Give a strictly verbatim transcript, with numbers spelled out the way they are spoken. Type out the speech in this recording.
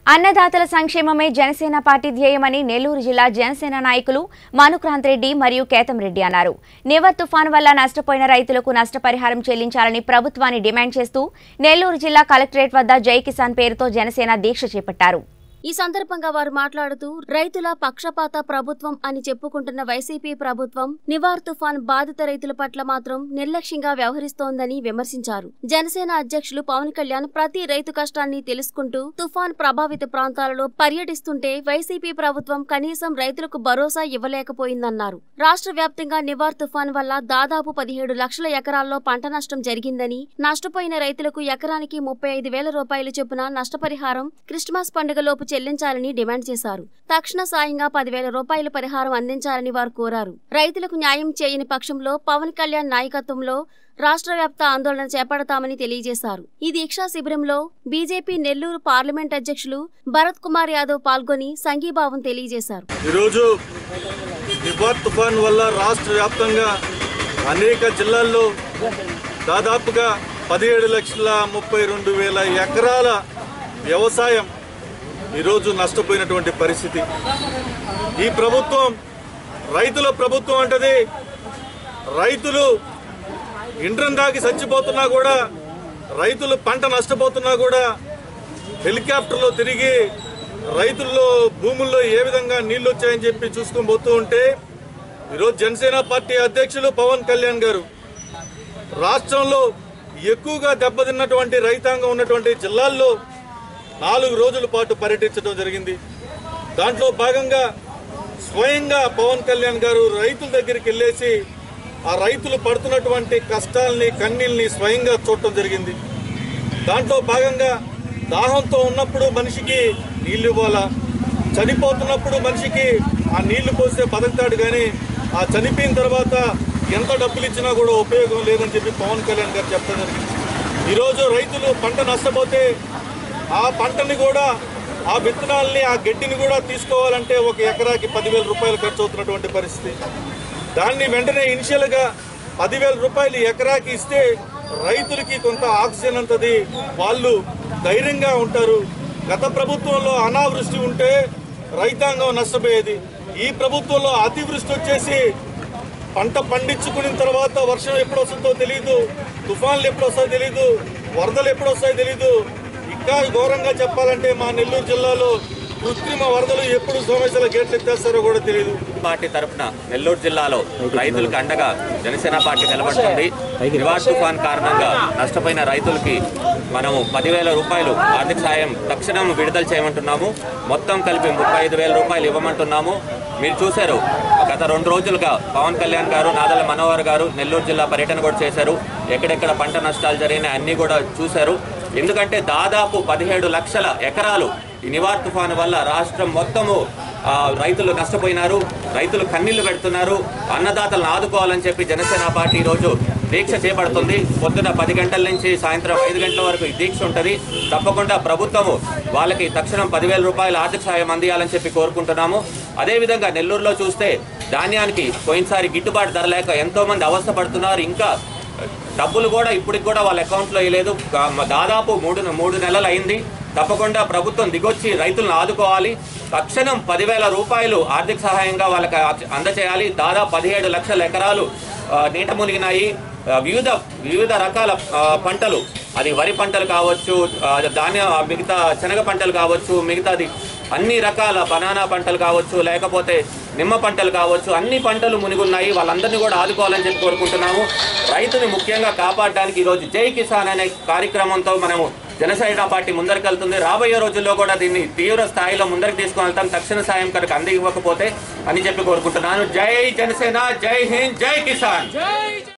అన్నదాతల సంక్షేమమే జనసేన పార్టీ ధ్యేయమని నెల్లూరు జిల్లా జనసేన నాయకులు మనుక్రాంత్ రెడ్డి మరియు కేతం రెడ్డి అన్నారు. నివర్ తుఫాన్ వల్ల నష్టపోయిన రైతులకు నష్టపరిహారం చెల్లించాలని ప్రభుత్వాన్ని డిమాండ్ చేస్తూ నెల్లూరు జిల్లా కలెక్టరేట్ వద్ద జై కిసాన్ పేరుతో జనసేన దీక్ష చేపట్టారు. ఈ సందర్భంగా వారు మాట్లాడుతూ రైతుల పక్షపాత ప్రభుత్వం అని చెప్పుకుంటున్న వైసీపీ ప్రభుత్వం నివార్ తుఫాన్ బాధిత రైతుల పట్ల మాత్రం నిర్లక్ష్యంగా వ్యవహరిస్తోందని విమర్శించారు. జనసేన అధ్యక్షులు పవన్ కళ్యాణ్ ప్రతి రైతు కష్టాన్ని తెలుసుకుంటూ తుఫాన్ ప్రభావిత ప్రాంతాలలో పర్యటిస్తుంటే వైసీపీ ప్రభుత్వం కనీసం రైతులకు భరోసా ఇవ్వలేకపోయిందన్నారు. రాష్ట్ర వ్యాప్తంగా నివార్ తుఫాన్ వల్ల దాదాపు పదిహేడు లక్షల ఎకరాల్లో పంట నష్టం జరిగిందని, నష్టపోయిన రైతులకు ఎకరానికి ముప్పై ఐదు వేల రూపాయలు చొప్పున నష్టపరిహారం క్రిస్మస్ పండుగలోపు చెల్లించాలని డిమాండ్ చేశారు. తక్షణ సాయంగా పదివేల రూపాయల పరిహారం అందించాలని వారు కోరారు. రైతులకు న్యాయం చేయని పక్షంలో పవన్ కళ్యాణ్ నాయకత్వంలో రాష్ట్ర వ్యాప్త ఆందోళన చేపడతామని తెలియజేశారు. ఈ దీక్షా శిబిరంలో బీజేపీ నెల్లూరు పార్లమెంట్ అధ్యక్షులు భరత్ కుమార్ యాదవ్ పాల్గొని సంఘీభావం తెలియజేశారు. ఈరోజు నివార్ తుఫాన్ వల్ల రాష్ట్ర వ్యాప్తంగా అనేక జిల్లాల్లో దాదాపుగా పదిహేడు లక్షల ముప్పై రెండు వేల ఎకరాల వ్యవసాయం ఈరోజు నష్టపోయినటువంటి పరిస్థితి. ఈ ప్రభుత్వం రైతుల ప్రభుత్వం అంటది. రైతులు ఇండ్రం దాకి చచ్చిపోతున్నా కూడా, రైతులు పంట నష్టపోతున్నా కూడా హెలికాప్టర్లో తిరిగి రైతుల్లో భూముల్లో ఏ విధంగా నీళ్లు వచ్చాయని చెప్పి చూసుకొని పోతూ ఉంటే, ఈరోజు జనసేన పార్టీ అధ్యక్షులు పవన్ కళ్యాణ్ గారు రాష్ట్రంలో ఎక్కువగా దెబ్బతిన్నటువంటి రైతాంగం ఉన్నటువంటి జిల్లాల్లో నాలుగు రోజుల పాటు పర్యటించడం జరిగింది. దాంట్లో భాగంగా స్వయంగా పవన్ కళ్యాణ్ గారు రైతుల దగ్గరికి వెళ్ళేసి ఆ రైతులు పడుతున్నటువంటి కష్టాలని, కన్నీళ్ళని స్వయంగా చూడటం జరిగింది. దాంట్లో భాగంగా దాహంతో ఉన్నప్పుడు మనిషికి నీళ్లు ఇవ్వాలా, చనిపోతున్నప్పుడు మనిషికి ఆ నీళ్లు పోస్తే బతుకుతాడు, కానీ ఆ చనిపోయిన తర్వాత ఎంత డబ్బులు ఇచ్చినా కూడా ఉపయోగం లేదని చెప్పి పవన్ కళ్యాణ్ గారు చెప్పడం జరిగింది. ఈరోజు రైతులు పంట నష్టపోతే ఆ పంటని కూడా, ఆ విత్తనాలని, ఆ గడ్డిని కూడా తీసుకోవాలంటే ఒక ఎకరాకి పదివేల రూపాయలు ఖర్చు అవుతున్నటువంటి పరిస్థితి. దాన్ని వెంటనే ఇనిషియల్గా పదివేల రూపాయలు ఎకరాకి ఇస్తే రైతులకి కొంత ఆక్సిజన్ అంతది, వాళ్ళు ధైర్యంగా ఉంటారు. గత ప్రభుత్వంలో అనావృష్టి ఉంటే రైతాంగం నష్టపోయేది. ఈ ప్రభుత్వంలో అతివృష్టి వచ్చేసి పంట పండించుకున్న తర్వాత వర్షం ఎప్పుడు వస్తుందో తెలియదు, తుఫాన్లు ఎప్పుడు వస్తాయో తెలియదు, వరదలు ఎప్పుడు వస్తాయో తెలియదు. ఇంకా ఘోరంగా చెప్పాలంటే మా నెల్లూరు జిల్లాలో కృత్రిమ వరదలు ఎప్పుడు సమస్యల గేట్లు ఎత్తేస్తారో కూడా తెలియదు. పార్టీ తరఫున నెల్లూరు జిల్లాలో రైతులకు అండగా జనసేన పార్టీ నిలబడుతుంది. నివార్ తుఫాన్ కారణంగా నష్టపోయిన రైతులకి మనము పదివేల రూపాయలు ఆర్థిక సాయం తక్షణం విడుదల చేయమంటున్నాము. మొత్తం కలిపి ముప్పై ఐదు వేల రూపాయలు ఇవ్వమంటున్నాము. మీరు చూశారు, గత రెండు రోజులుగా పవన్ కళ్యాణ్ గారు, నాదల మనోహర్ గారు నెల్లూరు జిల్లా పర్యటన కూడా చేశారు. ఎక్కడెక్కడ పంట నష్టాలు జరిగినాయి అన్నీ కూడా చూశారు. ఎందుకంటే దాదాపు పదిహేడు లక్షల ఎకరాలు ఈ నివార్ తుఫాను వల్ల రాష్ట్రం మొత్తము రైతులు నష్టపోయినారు. రైతులు కన్నీళ్లు పెడుతున్నారు. అన్నదాతలను ఆదుకోవాలని చెప్పి జనసేన పార్టీ ఈరోజు దీక్ష చేపడుతుంది. పొద్దున పది గంటల నుంచి సాయంత్రం ఐదు గంటల వరకు ఈ దీక్ష ఉంటుంది. తప్పకుండా ప్రభుత్వము వాళ్ళకి తక్షణం పదివేల రూపాయల ఆర్థిక సాయం అందియాలని చెప్పి కోరుకుంటున్నాము. అదేవిధంగా నెల్లూరులో చూస్తే ధాన్యానికి పోయినసారి గిట్టుబాటు ధర లేక ఎంతోమంది అవస్థ పడుతున్నారు. ఇంకా డబ్బులు కూడా ఇప్పటికి కూడా వాళ్ళ అకౌంట్లో వేయలేదు. దాదాపు మూడు మూడు నెలలు అయింది. తప్పకుండా ప్రభుత్వం దిగొచ్చి రైతులను ఆదుకోవాలి. తక్షణం పదివేల రూపాయలు ఆర్థిక సహాయంగా వాళ్ళకి అందచేయాలి. దాదాపు పదిహేడు లక్షల ఎకరాలు నీట మునిగినాయి. వివిధ వివిధ రకాల పంటలు, అది వరి పంటలు కావచ్చు, ధాన్య మిగతా శనగ పంటలు కావచ్చు, మిగతాది అన్ని రకాల బనానా పంటలు కావచ్చు, లేకపోతే నిమ్మ పంటలు కావచ్చు, అన్ని పంటలు మునిగున్నాయి. వాళ్ళందరినీ కూడా ఆదుకోవాలని చెప్పి కోరుకుంటున్నాము. రైతుని ముఖ్యంగా కాపాడడానికి ఈరోజు జై కిసాన్ అనే కార్యక్రమంతో మనము జనసేన పార్టీ ముందరికి వెళ్తుంది. రాబోయే రోజుల్లో కూడా దీన్ని తీవ్ర స్థాయిలో ముందరికి తీసుకుని వెళ్తాం. తక్షణ సాయం కనుక అందివ్వకపోతే అని చెప్పి కోరుకుంటున్నాను. జై జనసేన, జై హింద్, జై కిసాన్.